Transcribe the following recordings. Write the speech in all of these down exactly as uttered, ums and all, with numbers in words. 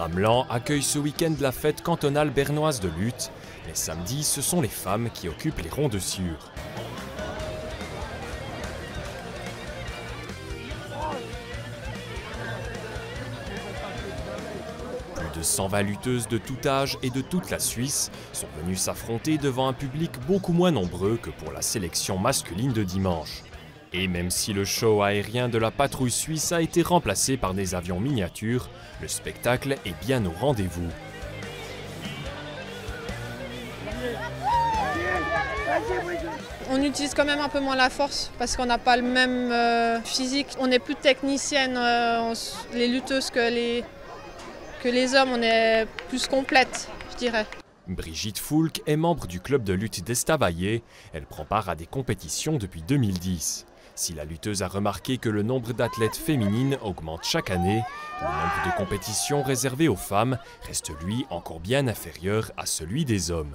Ramelan accueille ce week-end la fête cantonale bernoise de lutte. Les samedis, ce sont les femmes qui occupent les ronds de Sûre. Plus de cent vingt lutteuses de tout âge et de toute la Suisse sont venues s'affronter devant un public beaucoup moins nombreux que pour la sélection masculine de dimanche. Et même si le show aérien de la patrouille suisse a été remplacé par des avions miniatures, le spectacle est bien au rendez-vous. On utilise quand même un peu moins la force parce qu'on n'a pas le même euh, physique. On est plus technicienne, euh, on, les lutteuses que les, que les hommes, on est plus complète, je dirais. Brigitte Foulk est membre du club de lutte d'Estavayer. Elle prend part à des compétitions depuis deux mille dix. Si la lutteuse a remarqué que le nombre d'athlètes féminines augmente chaque année, le nombre de compétitions réservées aux femmes reste lui encore bien inférieur à celui des hommes.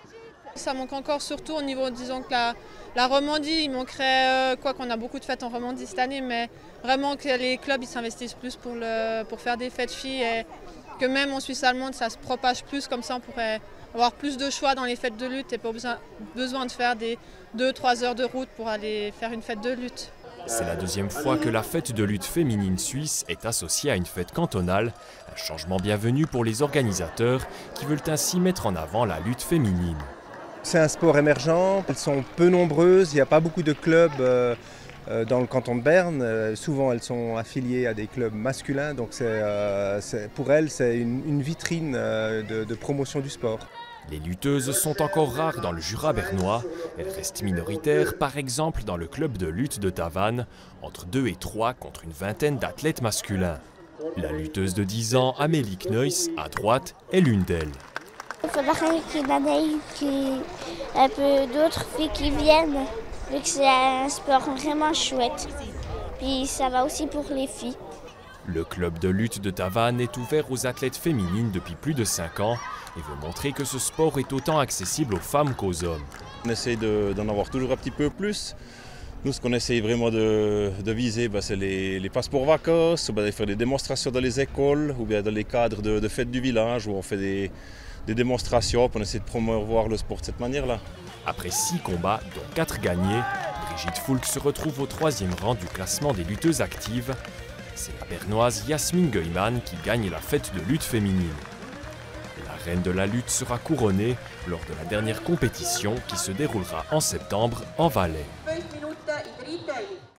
Ça manque encore surtout au niveau, disons que la, la Romandie, il manquerait, euh, quoi qu'on a beaucoup de fêtes en Romandie cette année, mais vraiment que les clubs ils s'investissent plus pour, le, pour faire des fêtes filles et que même en Suisse allemande ça se propage plus, comme ça on pourrait avoir plus de choix dans les fêtes de lutte et pas besoin, besoin de faire des deux trois heures de route pour aller faire une fête de lutte. C'est la deuxième fois que la fête de lutte féminine suisse est associée à une fête cantonale, un changement bienvenu pour les organisateurs qui veulent ainsi mettre en avant la lutte féminine. C'est un sport émergent, elles sont peu nombreuses, il n'y a pas beaucoup de clubs euh, euh, dans le canton de Berne. Euh, souvent elles sont affiliées à des clubs masculins, donc c'est, euh, c'est, pour elles c'est une, une vitrine euh, de, de promotion du sport. Les lutteuses sont encore rares dans le Jura bernois. Elles restent minoritaires, par exemple dans le club de lutte de Tavannes, entre deux et trois contre une vingtaine d'athlètes masculins. La lutteuse de dix ans, Amélie Kneuss, à droite, est l'une d'elles. Il faudrait qu'il y ait un peu d'autres filles qui viennent, vu que c'est un sport vraiment chouette. Puis ça va aussi pour les filles. Le club de lutte de Tavannes est ouvert aux athlètes féminines depuis plus de cinq ans et veut montrer que ce sport est autant accessible aux femmes qu'aux hommes. On essaye de, d'en avoir toujours un petit peu plus. Nous, ce qu'on essaye vraiment de, de viser, bah, c'est les, les passeports vacances, bah, de faire des démonstrations dans les écoles ou bien dans les cadres de, de fêtes du village où on fait des, des démonstrations, on essaie de promouvoir le sport de cette manière-là. Après six combats, dont quatre gagnés, Brigitte Foulk se retrouve au troisième rang du classement des lutteuses actives. C'est la bernoise Yasmine Geumann qui gagne la fête de lutte féminine. La reine de la lutte sera couronnée lors de la dernière compétition qui se déroulera en septembre en Valais.